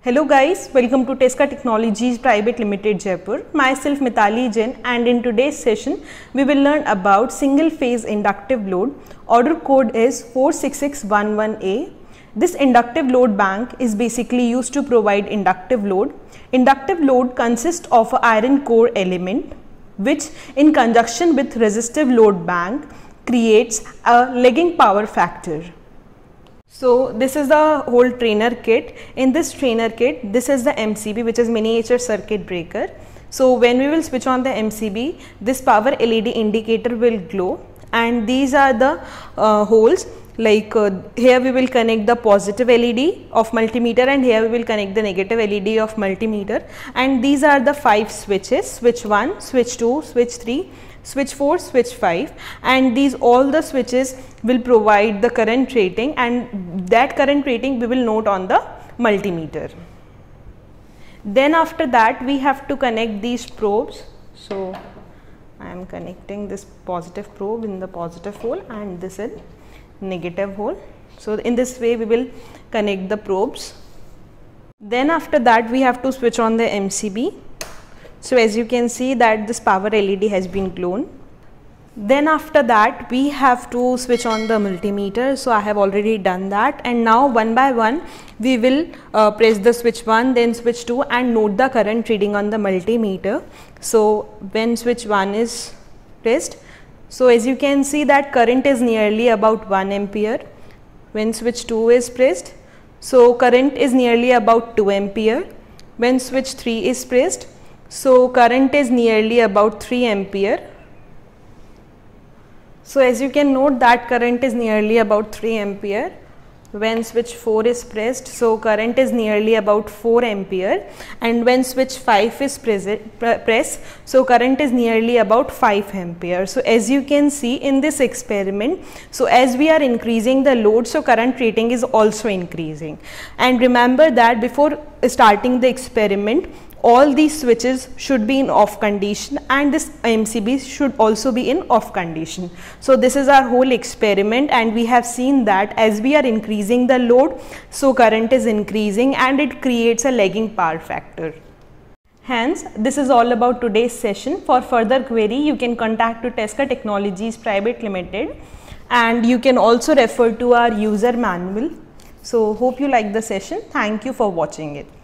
Hello guys, welcome to Tesca Technologies Private Limited Jaipur. Myself Mitali Jain, and in today's session we will learn about single phase inductive load. Order code is 46611A. This inductive load bank is basically used to provide inductive load. Inductive load consists of an iron core element which in conjunction with resistive load bank creates a lagging power factor. So this is the whole trainer kit. In this trainer kit, this is the MCB, which is miniature circuit breaker. So when we will switch on the MCB, this power LED indicator will glow, and these are the holes. Like here we will connect the positive LED of multimeter, and here we will connect the negative LED of multimeter, and these are the 5 switches: switch 1, switch 2, switch 3, switch 4, switch 5, and these all the switches will provide the current rating, and that current rating we will note on the multimeter. Then after that we have to connect these probes. So I am connecting this positive probe in the positive hole and this in negative hole. So in this way we will connect the probes. Then after that we have to switch on the MCB. So as you can see that this power LED has been glown. Then after that we have to switch on the multimeter. So I have already done that, and now one by one we will press the switch 1, then switch 2, and note the current reading on the multimeter. So when switch 1 is pressed, so as you can see that current is nearly about 1 ampere. When switch 2 is pressed, so current is nearly about 2 ampere. When switch 3 is pressed, so current is nearly about 3 ampere. So as you can note that current is nearly about 3 ampere. When switch 4 is pressed, so current is nearly about 4 ampere, and when switch 5 is pressed, so current is nearly about 5 ampere. So as you can see in this experiment, so as we are increasing the load, so current rating is also increasing. And remember that before starting the experiment, all these switches should be in off condition, and this MCB should also be in off condition. So this is our whole experiment, and we have seen that as we are increasing the load, so current is increasing and it creates a lagging power factor. Hence, this is all about today's session. For further query, you can contact to Tesca Technologies Private Limited, and you can also refer to our user manual. So hope you like the session. Thank you for watching it.